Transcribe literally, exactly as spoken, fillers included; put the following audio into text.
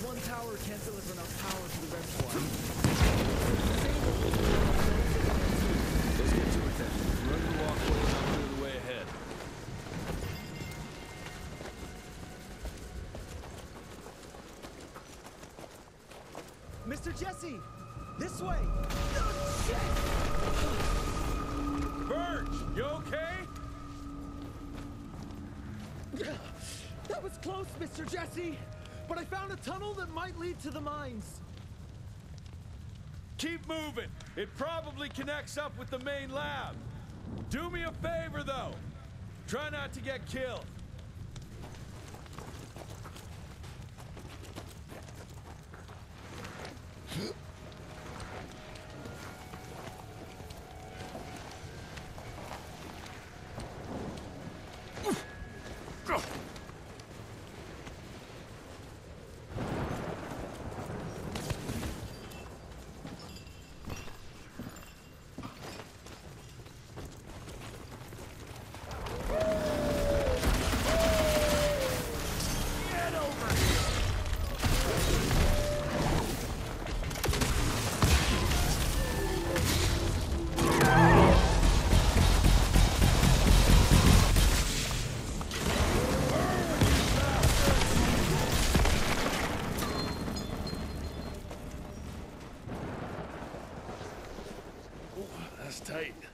one tower can't deliver enough power to the reservoir. Let's get to it then. Run the walkway and I'll clear the way ahead. Mister Jesse! This way! Birch, you okay? That was close, Mister Jesse! But I found a tunnel that might lead to the mines. Keep moving. It probably connects up with the main lab. Do me a favor, though. Try not to get killed. That's tight.